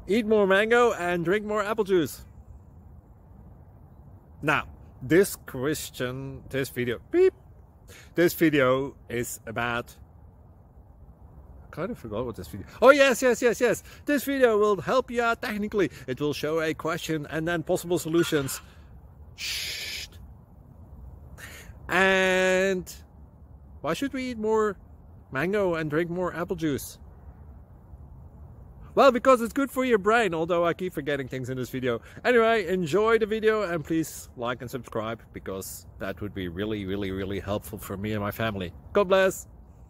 Eat more mango and drink more apple juice. Now, this video is about, I kind of forgot what this video. Oh yes. This video will help you out technically. It will show a question and then possible solutions. Shh. And why should we eat more mango and drink more apple juice? Well, because it's good for your brain, although I keep forgetting things in this video. Anyway, enjoy the video and please like and subscribe, because that would be really helpful for me and my family. God bless!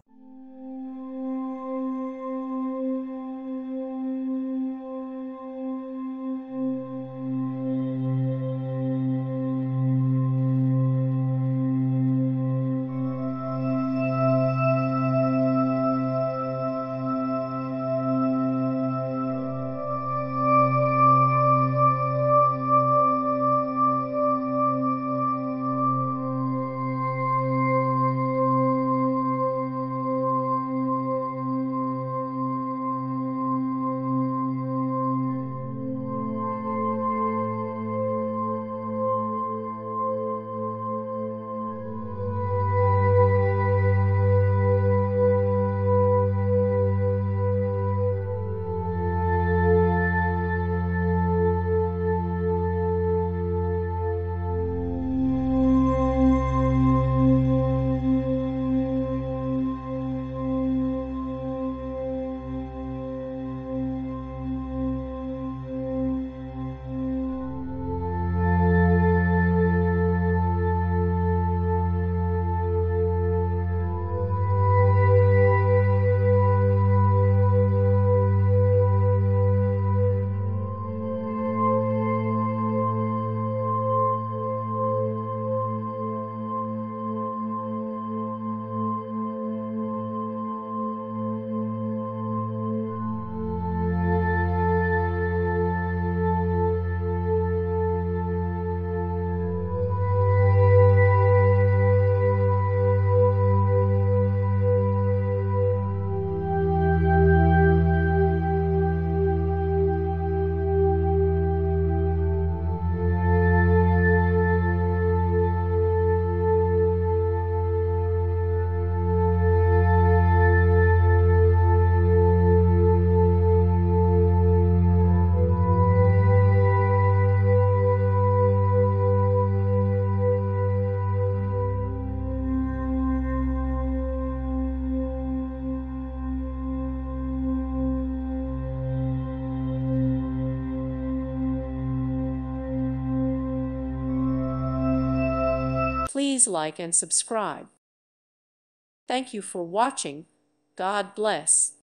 Please like and subscribe. Thank you for watching. God bless.